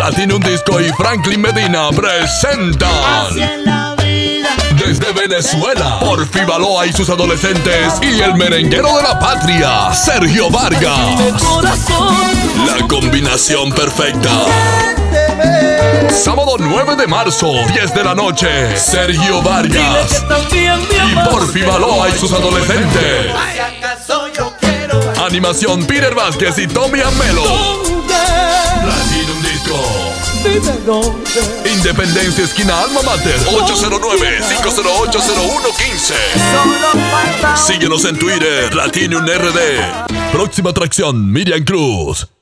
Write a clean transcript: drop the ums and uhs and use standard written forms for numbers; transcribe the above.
Platinum Disco y Franklin Medina presentan Así es la vida. desde Venezuela, Porfi Baloa y sus adolescentes y el merenguero de la patria, Sergio Vargas. La combinación perfecta. Sábado 9 de marzo, 10 de la noche, Sergio Vargas y Porfi Baloa y sus adolescentes. Animación Peter Vázquez y Tommy Amelo. Platinum Disco. Independencia esquina Alma Mater, 809-508-0115. Síguenos en Twitter, Platinum RD. Próxima atracción, Miriam Cruz.